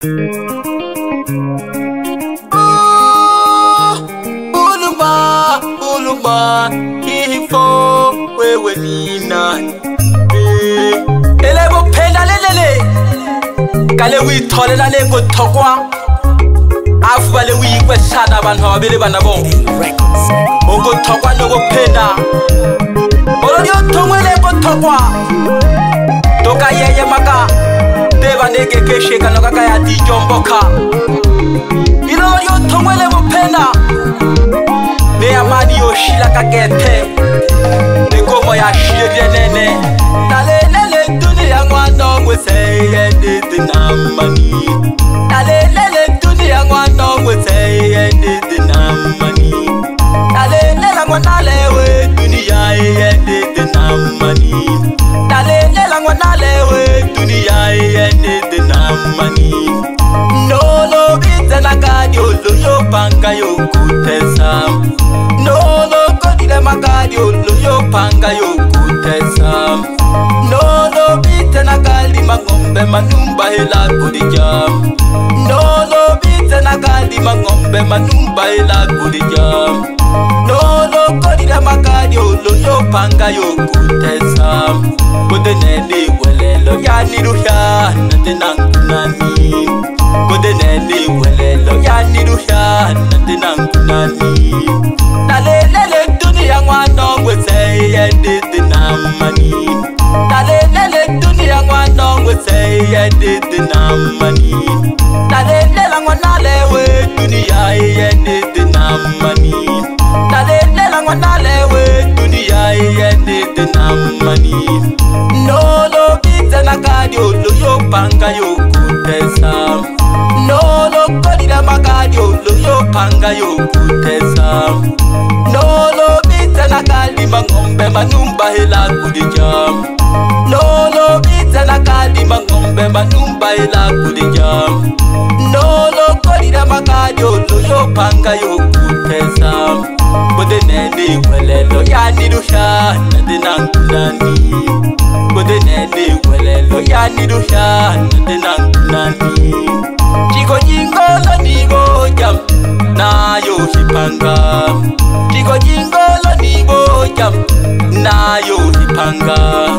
Ulumba, kifo wewe ni nani? Elebo penda lelele, kale withole na lego tokwa, afu bale wikwe sana abantu babiri banabo. Ogo tokwa no penda, olyo tongwe lego tokwa, toka yeye maka, deba nege keshe kanoka kaya dijomboka. Ilolyo tongwe lego penda. Ne amani yoshila kagete Nekomo ya shirye nene Nalelele dunia ngwano mweseye ndete namani Nalelele dunia ngwano mweseye ndete namani Nalelele ngwanalewe dunia ye ndete namani Nalelele ngwanalewe dunia ye ndete namani Nolo bite nakadi olo yo panga yo kutesa Nolo kodile magadi olo yo panga yo kutesa Nolo bite nakali mangombe manumba hela kudija Nolo bite nakali mangombe manumba hela kudija Nolo kodile magadi olo yo panga yo kutesa Kode nene welelo ya niruhya nate nangunani Kode nene welelo ya niruhya nate nangunani Nalelele dunia ngwano mweseye ndete namani Nalelele dunia ngwano mweseye ndete namani Nalelele ngwanalewe dunia ye ndete namani Nalelele ngwanalewe dunia ye ndete namani Nolo bite nakadi olo yo panga yo kutesa Nolo kodile magadi olo yo panga yo kutesa Nolo bite nakadi mangombe manumba hela kudija Nolo bite nakadi mangombe manumba hela kudija Nolo kodile magadi olo yo panga yo kutesa Kode nene welelo ya niruhya nade nangunani Kode nene welelo ya niruhya nade nangunani Chigo jingolo nigo jam na yo hipanga Chigo jingolo nigo jam na yo hipanga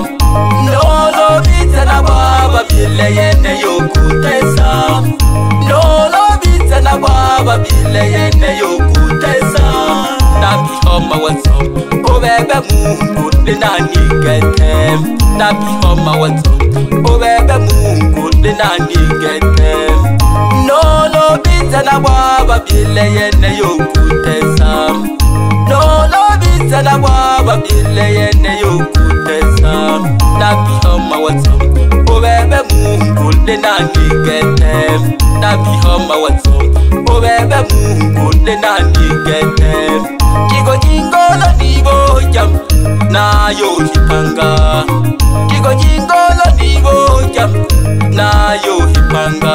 Nolo bite na baba bile yene yo kutesa Nolo bite na baba bile yene yo kutesa Nabi homa wato Obebe mungu nani gete Nabi homa wato Obebe mungu nani gete Nolo bite na baba bile yene yo kutesa Nolo bite na baba bile yene yo kutesa Nabi homa wato Obebe mungu nani gete Nabi homa wato Obebe mungu nani gete Chigo jingolo nibo jam na yo hipanga Chigo jingolo nibo jam na yo hipanga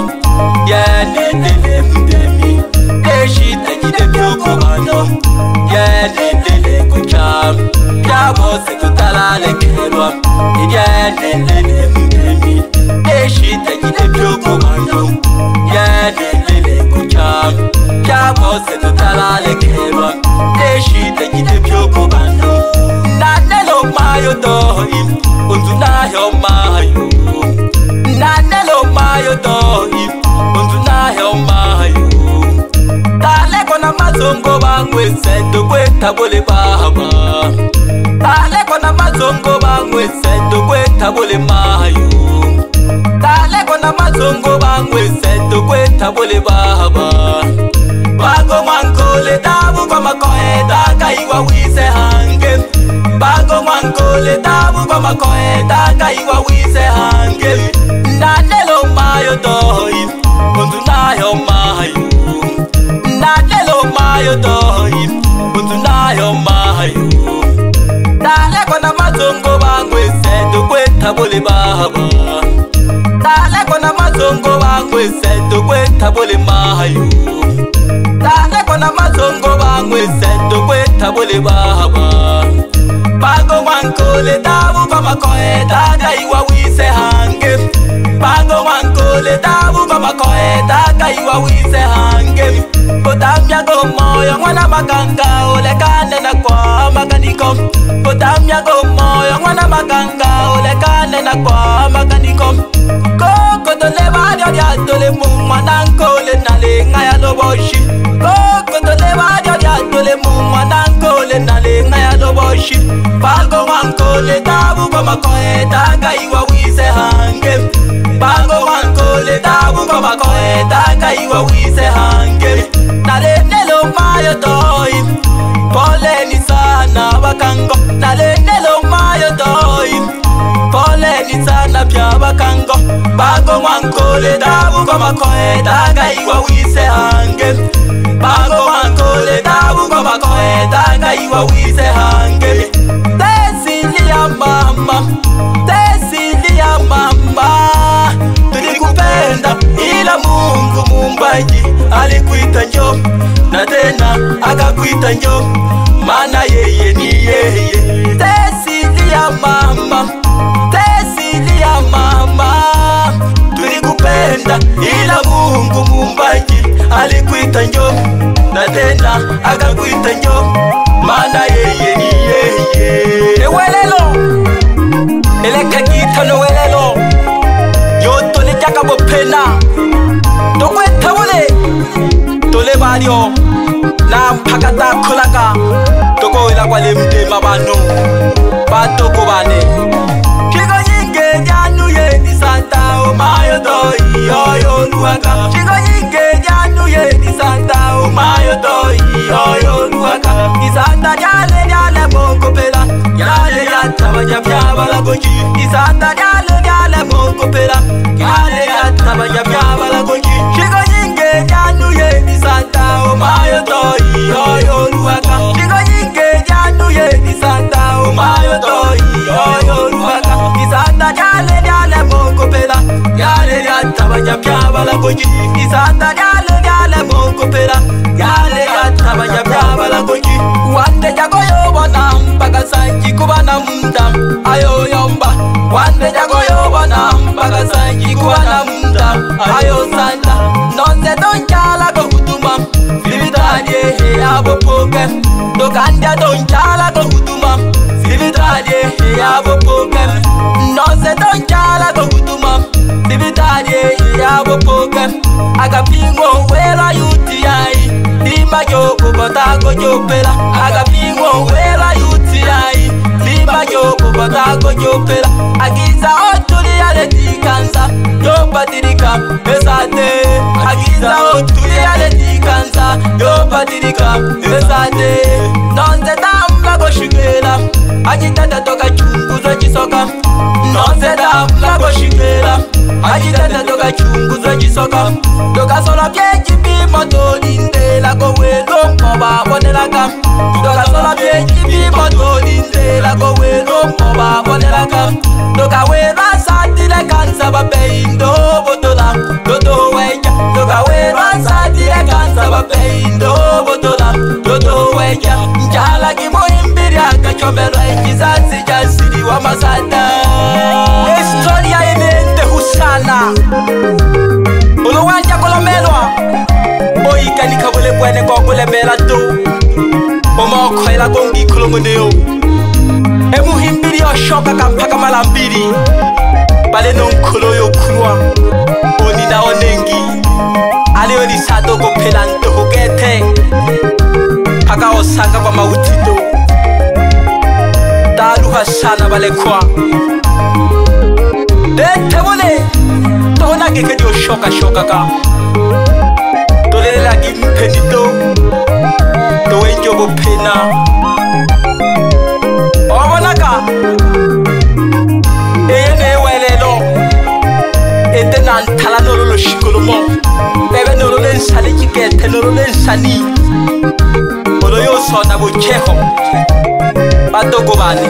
Yene lele mdemi Deshi tajide byoko bano Yene lele kucham Yabo se kutalale kerwa Yene lele mdemi Deshi tajide byoko bano Yene lele kucham Yabo se kutalale kerwa Deshi tajide byoko bano Nanelo mayo dohim Unzunayo mayo Nanelo mayo dohim Unzunayo mayo Tale kona mazongo bangwe Seto kweta bole baba Tale kona mazongo bangwe Seto kweta bole mayo Tale kona mazongo bangwe Seto kweta bole baba Bago mankole tabu kwa makoe Daka iwa wise hange Bago mankole tabu kwa makoe Daka iwa wise hange Nanelo mayo dohim Unzunayo mayo Nanelo mayo dohim Unzunayo mayo Dale kona mazongo bangwe Seto kweta bole baba Dale kona mazongo bangwe Seto kweta bole mayo Dale kona mazongo bangwe Seto kweta bole baba Bago wankole tabu kwa makoe Daka iwa wise hange Bago wankole tabu kwa makoeta kaiwa wise hange Potamya go moyo mwana makanga olekane na kwa makaniko Potamya go moyo mwana makanga olekane na kwa makaniko Koko tole badio dia tole mwana nkole nale ngaya loboshi Koko tole badio dia tole mwana nkole nale ngaya loboshi Palgo wankole tabu kwa makoeta kaiwa wise hange Palgo wankole tabu kwa makoeta kaiwa wise hange Nale nelo mayo doi Pole ni sana bakango Nale nelo mayo doi Pole ni sana pya bakango Bago wankole tabu kwa makoeta kaiwa wise hange Bago wankole tabu kwa makoeta kaiwa wise hange Tesilia mama Tesilia mama Tulikupenda ila Mungu Muumbaji alikuita njo na tena akakuita njo maana yeye ni yeye Tesilia mama Tesilia mama Tulikupenda ila Mungu Muumbaji alikuita njo na tena akakuita njo maana yeye ni yeye Ewelelo eleka gitano welelo Yoto le jaka bopena Tokweta wole Tole bario Na mpakata kulaka Toko wela kwa lemde mabano Batoko bane Chigo nyinge janu ye ni santa o mayo doi Oyo luaka Chigo nyinge janu ye ni santa o mayo doi Oyo luaka Isanta jale jale moko pela Jale jata wajab jabala goji Isanta jale jale moko pela Jale jata wajab jabala goji Chigo nyinge janu ye ni santa o mayo doi Oyo luaka Chigo nyinge janu ye ni santa o mayo doi Oyo luaka Isanta jale jale moko pela Jale jata wajab jabala goji Isanta jale jale moko pela Jale jata wajab jabala goji Wande jago yo wana mpaka sanji kubana mundam Ayo yomba Wande jago yo wana mpaka sanji kubana mundam Ayo santa Nonse donchala go hutuma Silitadye he abo poke Dokandya donchala go hutuma Silitadye he abo poke Nonse donchala go hutuma Silitadye he abo poke Agapingo wela UTI Lima yo kubota go jopela Agapingo wela UTI Lima yo kubota go jopela Agiza otuli ale dikansa Yo patirika besate Agiza otuli ale dikansa Yo patirika besate Nonse damla go shigela Ajitata toka chunguzo jisoka Nonse damla go shigela Ajitata toka chunguzo jisoka Toka sola pieji bimo tolinde La go welo mba bonelaka Toka sola pieji bimo tolinde La go welo mba bonelaka Toka wela satile kansa babeindo botola Toto weja Toka wela satile kansa babeindo botola Toto weja Njala kimo imbiri akachomelo Ekizazi jasiri wa masata Historia inende husana Olo wanja kolomelwa Oika ni kabule kwene kwa kule mela do Oma okoela gongi kulongoneo Emu himbiri yo shoka kampaka malambiri Bale nonkulo yo kurwa Oni na onengi Ale oni sado go pelante hogete Paka osanga kwa mautito Dalu hasana bale kwa Dete wole Tohona geke dio shoka ka Tole lagi mpenito Towenjo go pena Omonaka Eyene welelo Ete nantala nololo shikolomo Bebe nololo nsali chikete nololo nsani Olo yo sona go cheho Bato go bani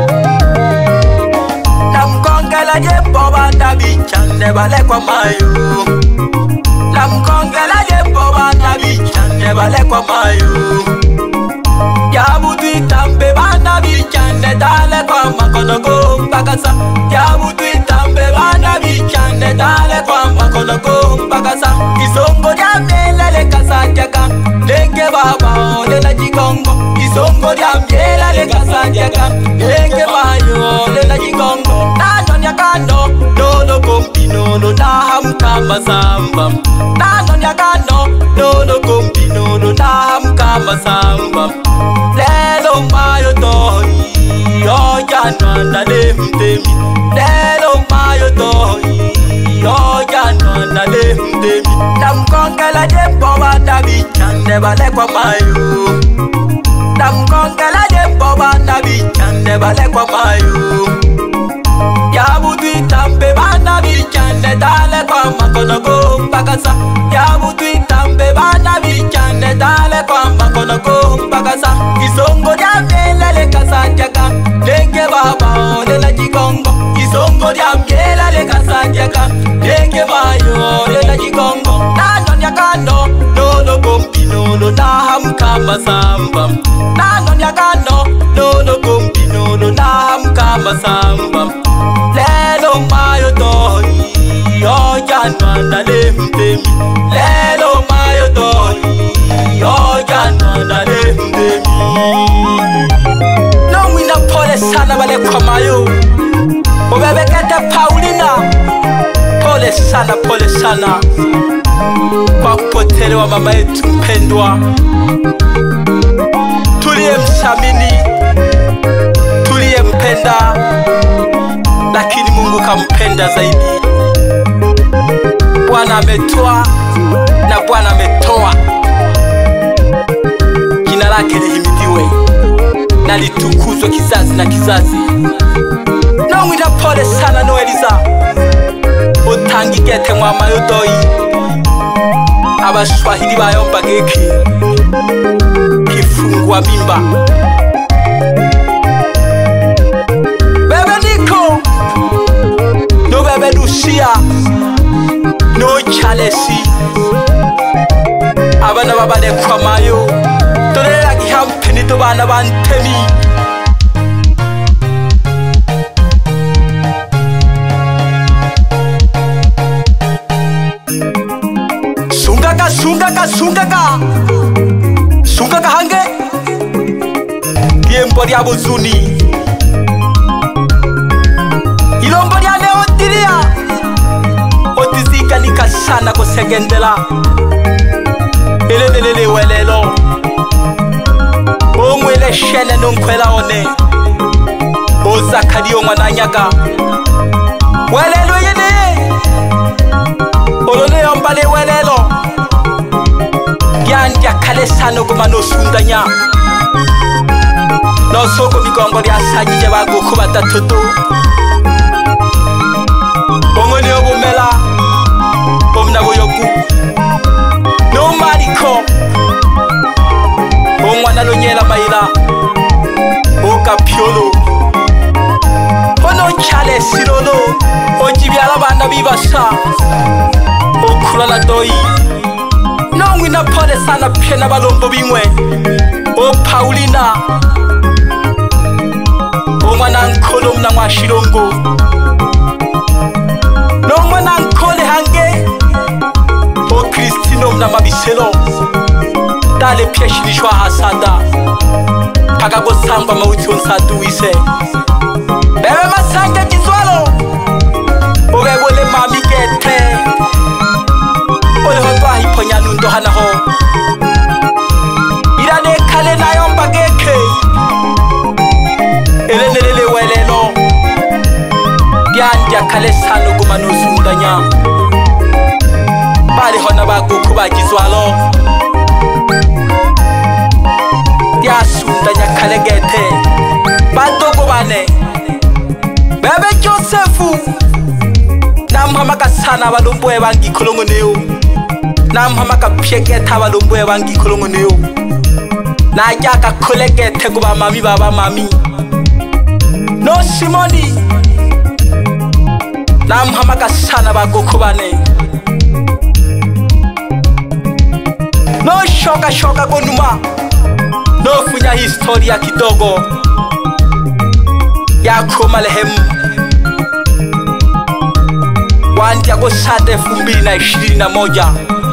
Namkongela jempo banda bichande bale kwa mayo Namkongela jempo banda bichande bale kwa mayo Yabutu itambe banda bichande dale kwa makono go mpakasa Yabutu itambe banda bichande dale kwa makono makono kumpakasa isongo lya myela lekasajaka lenge baba lela jigongo isongo lya myela lekasajaka lenge bayo lela jigongo nano nyakano lolo kompinolo nahamka masamba nano nyakano lolo kompinolo nahamka masamba lelo mayo toyi Yojana na lemdemi Lelo mayo toyi Yojana na lemdemi Namkongela jembo wana bichande bale kwa mayo Namkongela jembo wana bichande bale kwa mayo Yabudu itambe bana bichande dale kwa makono kumpakasa Yabudu itambe bana bichande dale kwa makono kumpakasa Isongo lya myela lekasajaka lenge baba lela jigongo isongo lya myela lekasajaka lenge bayo lela jigongo nano nyakano lolo kompinolo nahamka masamba nano nyakano lolo kompinolo nahamka masamba lelo mayo toyi yojana na lemdemi lelo mayo toyi yojana na lemdemi Nomina pole sana bale kwa mayo Ubebekete Paulina Pole sana Kwa kupotelewa mama yetu mpendwa Tuliye mshamini Tuliye mpenda Lakini Mungu kampenda zaidi Bwana ametoa na Bwana ametoa Jina lake lihimidiwe na litukuzwe kizazi na kizazi Nomwira pole sana Noeliza Utangigete mwama yodoyi Abashwahili bayomba geki Kifungua mimba Bebe Niko No bebe Lucia No Chalesi Abana babale kwa mayo Tolela gihampeni to bana bantemi Sungaka hange Yembo lya buzuni Ilombo lya neotilia Otizika nikashana kosegendela Elelelele welelo Omwele shene nonkwela one Ozakari omwananyaga Welelo yene Olole yombale welelo Yandya kale sano kumano sundanya No soko migongo lya sajije baguku batatutu Omwene obumela Omna boyoku No mariko Omwana lonyela maila Oka piolo Ono chale sirono Ojibyala bana bibasa Okulala doi Nomwina pole sana pena balombo bimwe O Paulina Omwana nkolo mna mwashirongo Nomwana nkole hange O Kristino mna mabiselo Dale pieshilishwa hasada Paka gosamba mauti onsadu wise Bebe masange jizwalo Obebole mami gete Ole hotwa hiponya nundo hanaho Irane kale na yomba geke Elenelele welelo Diandya kale sano gumano sundanya Bali hona baguku bagizwalo Dia sundanya kale gete Badogo bane Bebe Josefu Namhamaka sana balomboe bangi kolongo neo Namhamaka pieketa balomboe bangi kolongo neo Najaka kolegete kuba mami baba mami No Simoni Namhamaka sana bagoko bane No shoka gonuma No funya historia kidogo Yako malehemu Wandi Agosti 2021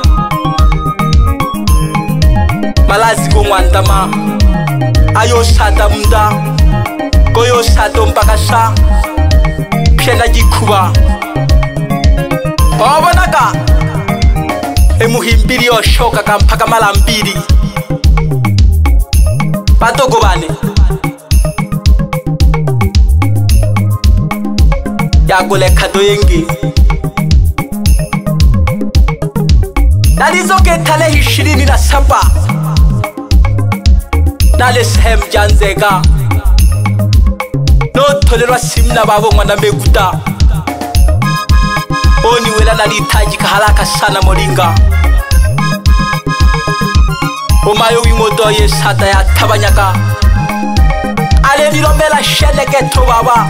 malazi kongwandama ayo sada munda koyo sado mpakasha pshena jikuba obonaka emuhimbiri oshoka kampaka malambiri batogo bane yagole kado yengi nalizoke tarehe 27 nale sehem janzega no tolerwa simna babo mwana mekuta oni wela nalitajika haraka sana moringa omayo wimodo ye sata ya tabanyaka ale nilomela shelegeto baba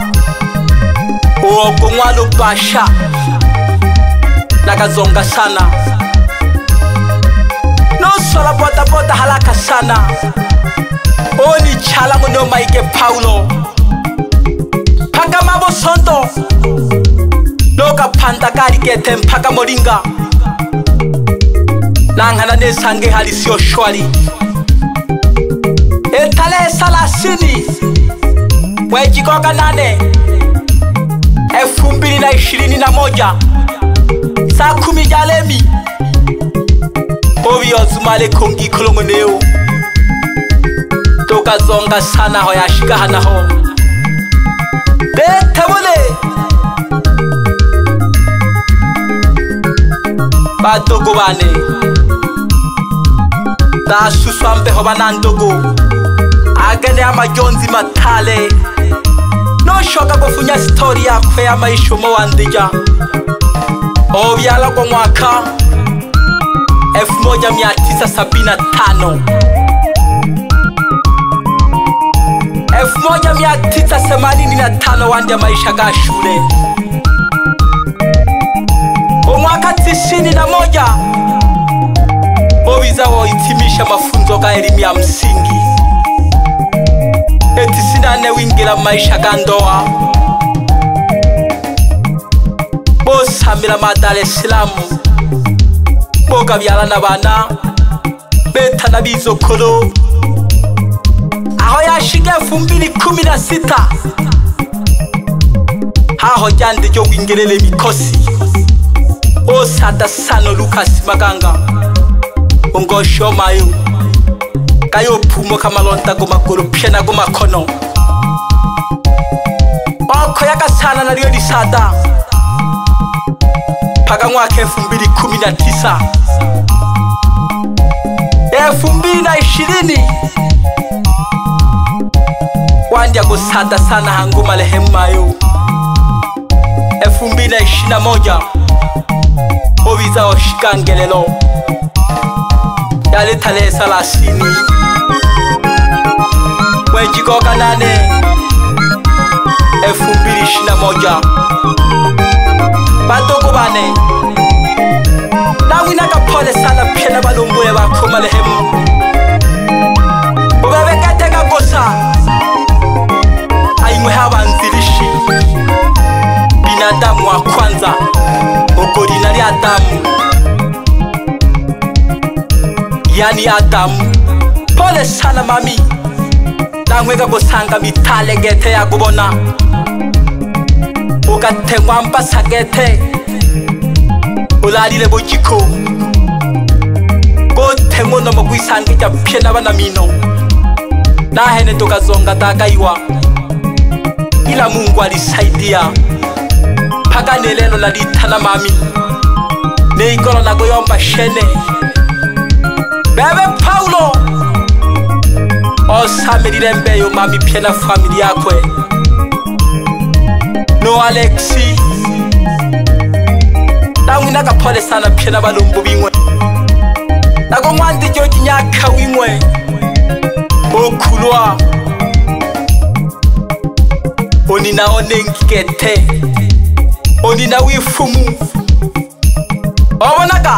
ogo mwalo basha nakazonga sana no sola bota bota haraka sana oni chala ngono maike Paulo paka mabo sondo loka panda kari kete mpaka moringa nangana ne sange halisio shwari etale salasini wejikoka 8 2021 saa 10 jalemi obi ozumale kongi kolongoneo toka zonga sana hoyashika hanaho betebole batogo bane da suswambe hobanandogo agene amajonzi matale no shoka kufunya story yakwe ya maisha mo wandija obyala kwa mwaka 1975 1985 wande maisha ga shule omwaka 91 obiza woitimisha mafunzo ga elimu ya msingi 94 wingira maisha ga ndoa bosamira Dar es Salaam boga byala nabana beta nabizokolo aho yashige 2016 haho jande jo wingerele mikosi osata sano Lucas Maganga ongosho mayo kayo pumo kamalonta go makuru pshena go makono oko yakasana na Rio disada paka mwaka 2019 2020 wandi agosada sana hangu malehemu mayo 2021 obiza oshikangelelo yale tarehe 30 wejikoka 8 2021 batogo bane nawina kapole sana pshena balomboye bakho malehemu ubebekateka gosa aimwe habanzilishi binadamu wa kwanza okorinali Adamu yani Adamu pole sana mami namwega gosanga mitale gete ya kubona ugatengwa mbasa gete ulalile bojiko gotengo no mugwisangija pshena bana mino nahene tukazonga takaiwa ila Mungu alisaidia paka nelelo nalitana mami neikolo nagoyomba shene bebe Paulo osamelile mbeyo mami pshena familia yakwe no Alexi nawina kapole sana pshena balombo bingwe nago mwandi joji nyaka wimwe okulwa onina onenkikete onina wifumu obonaka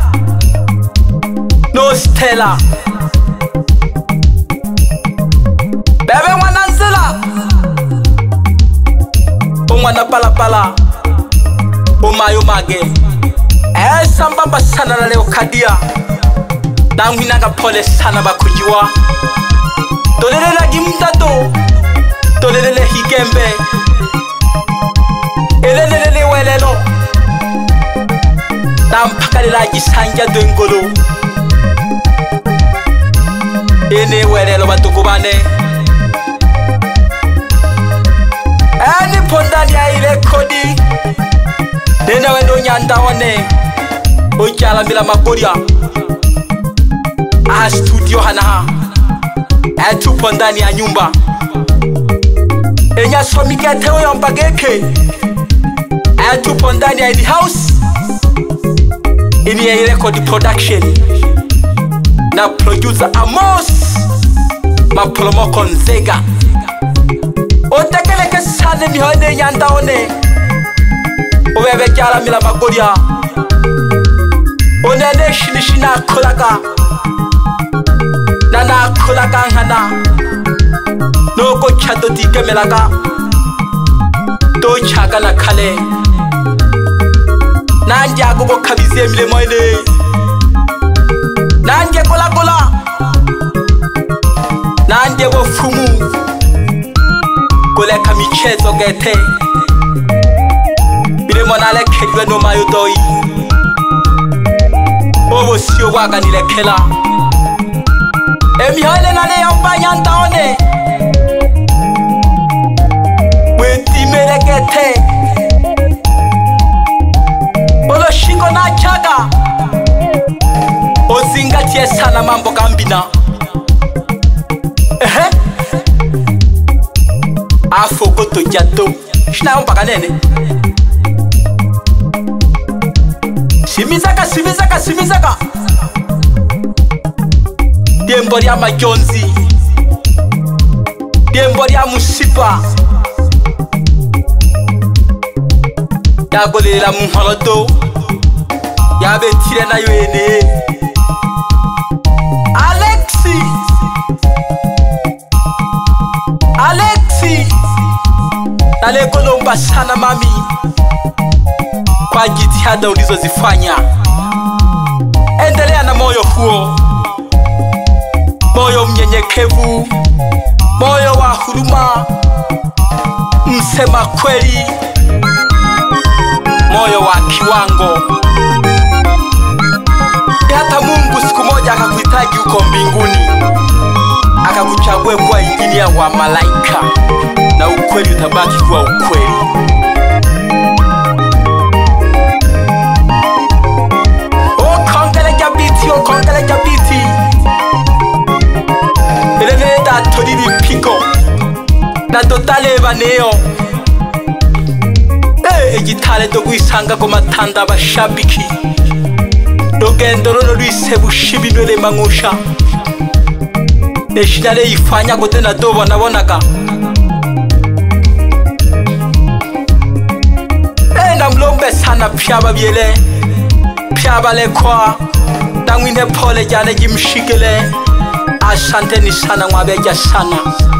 no Stella bebe mwananzela omwana palapala Omayo mage sambamba sana na leo kadia na mwinanga pole sana bakujiwa tolelela gimtato tolelele higembe elelele welelo na mpakalila gisanja dengolo ene welelo batukubane ani pondani aile kodi nena wendo nyanda one ojala mila makoria studio hana tupo ndani ya nyumba enya somikete oyo mbageke tupo ndani ya the house ini ya record production na producer Amos Maplomo Konzega otekeleke sane mihone nyanda one Owebe jala mila makoria onene shinishina kulaka nana kulaka hana noko chato tike melaka to chaka na kale nanje agogo kabize mile moine nanje kola kola nanje bo fumu kole kamichezo gete bile monale kedwe no mayo doi obo sio waga nilekela emihole nale yambanya ndaone weti merekete olo shingo na chaga ozingatie sana mambo kambina afokoto jato shina mpaka nene simizaka Diembori ya majonzi Diembori ya musipa Yagolela muholoto Yabe tire na yuene Alexi Nale kolomba sana mami Kwa jitihada ulizozifanya Endelea na moyo huo Moyo mnyenyekevu Moyo wa huruma Msema kweli Moyo wa kiwango Hata Mungu siku moja akakuhitaji uko mbinguni Akakuchague kuwa injinia wa malaika Na ukweli utabaki kuwa ukweli Kongele jabiti Eleveda todiri piko Na totale baneo Egitale dogwisanga ko matanda bashabiki Dogendo no lwise bushibinwele mangusha Neshinale ifanya kote na dobo nabonaga Na mlombe sana pyaba biele Pyaba lekwa Nangwine pole jane jimshigele Asante ni sana mwabeja sana